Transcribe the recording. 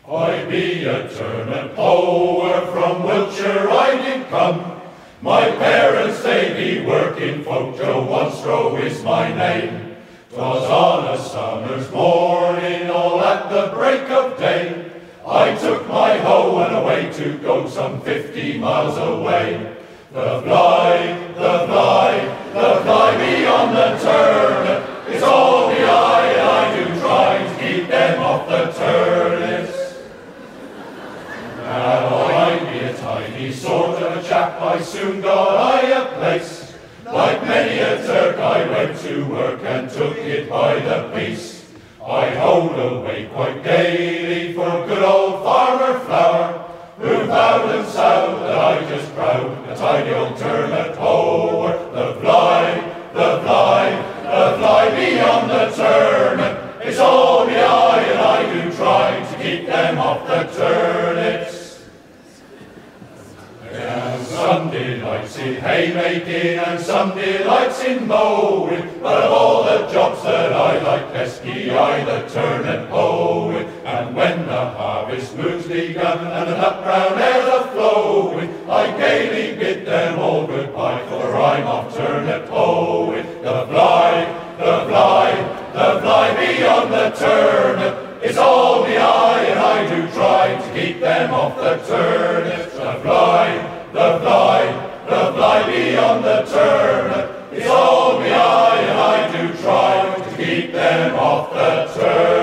I be a turnip hoer, from Wiltshire I did come. My parents they be working folk, Joe Wanstrow is my name. 'Twas on a summer's morning, all at the break of day, I took my hoe and away to go some 50 miles away. The fly, the fly, the fly be on the turnip, it's all the eye and I do try to keep them off the turnips. Now I be a tiny sort of a chap, I soon got I a place. Like many a Turk I went to work and took it by the piece. I hoed away quite gaily for good old Farmer Flower, who vowed and sowed that I just proud, a tiny old turnip hoer. The fly, the fly, the fly be on the turnip, it's all the eye and I do try to keep them off the turnips. And some delights in haymaking and some delights in mowing, but of all the jobs that I like best, I the turnip hoeing. And when the harvest moon's begun and the nut brown air's a-flowing, I gaily bid them all goodbye, for I'm off turnip hoeing. The fly, the fly, the fly be on the turnip, it's all the eye and I do try to keep them off the turnips. The fly, the fly, the fly be on the turnip, it's all the eye and I do try to keep them off the turnip.